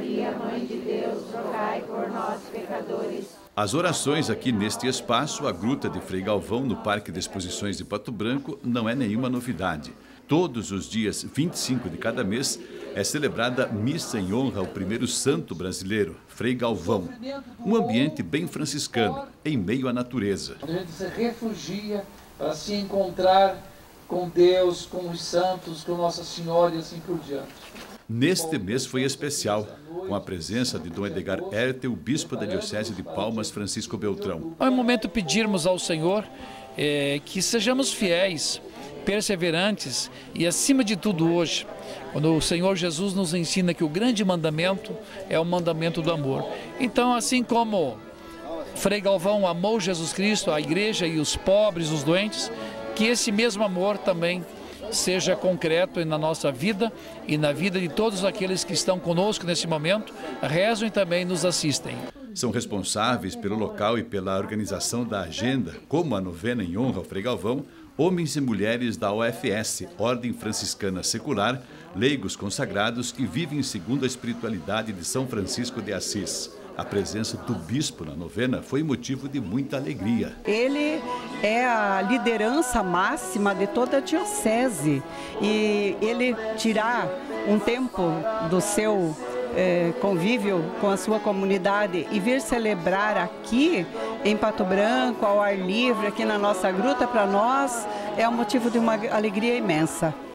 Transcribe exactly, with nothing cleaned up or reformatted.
Maria, Mãe de Deus, rogai por nós, pecadores. As orações aqui neste espaço, a Gruta de Frei Galvão, no Parque de Exposições de Pato Branco, não é nenhuma novidade. Todos os dias vinte e cinco de cada mês é celebrada missa em honra ao primeiro santo brasileiro, Frei Galvão. Um ambiente bem franciscano, em meio à natureza. A gente se refugia para se encontrar com Deus, com os santos, com Nossa Senhora e assim por diante. Neste mês foi especial, com a presença de Dom Edgar Ertel, bispo da Diocese de Palmas, Francisco Beltrão. É um momento pedirmos ao Senhor é, que sejamos fiéis, perseverantes e, acima de tudo, hoje, quando o Senhor Jesus nos ensina que o grande mandamento é o mandamento do amor. Então, assim como Frei Galvão amou Jesus Cristo, a igreja e os pobres, os doentes, que esse mesmo amor também seja concreto na nossa vida e na vida de todos aqueles que estão conosco nesse momento, rezam e também nos assistem. São responsáveis pelo local e pela organização da agenda, como a novena em honra ao Frei Galvão, homens e mulheres da O F S, Ordem Franciscana Secular, leigos consagrados que vivem segundo a espiritualidade de São Francisco de Assis. A presença do bispo na novena foi motivo de muita alegria. Ele é a liderança máxima de toda a diocese e ele tirar um tempo do seu eh, convívio com a sua comunidade e vir celebrar aqui em Pato Branco, ao ar livre, aqui na nossa gruta, para nós é um motivo de uma alegria imensa.